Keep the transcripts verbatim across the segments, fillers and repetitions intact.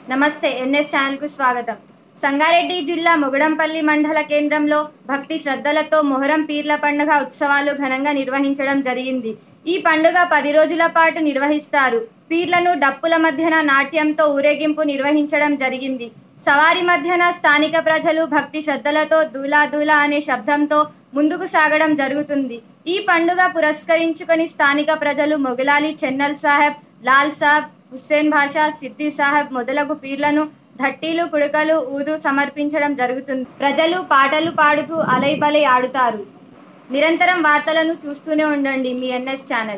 నమస్తే NS channel కు స్వాగతం. సంగారెడ్డి జిల్లా మొగడంపల్లి మండల కేంద్రంలో భక్తి శ్రద్ధలతో మొహరం పీర్ల పండుగ ఉత్సవాలు ఘనంగా నిర్వహించడం జరిగింది. ఈ పండుగ పది రోజుల పాటు నిర్వహిస్తారు. పీర్లను డప్పుల మధ్యన నాట్యంతో ఊరేగింపు నిర్వహించడం జరిగింది. సవారి మధ్యన స్థానిక ప్రజలు భక్తి శ్రద్ధలతో దూలా దూలా అనే శబ్దంతో ముందుకు సాగడం జరుగుతుంది. ఈ పండుగ పురస్కరించుకొని స్థానిక ప్రజలు మొగలాలి చెన్నల్ సాహెబ్, లాల్ సాబ్, హుస్సేన్ భాషా, సిద్ది సాహెబ్ మొదలగు పీర్లను ధట్టీలు, కుడకలు ఊదు సమర్పించడం జరుగుతుంది. ప్రజలు పాటలు పాడుతూ అలైబలై ఆడుతారు. నిరంతరం వార్తలను చూస్తూనే ఉండండి మీ NS channel.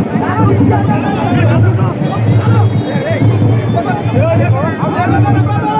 Vamos, vamos, vamos, vamos.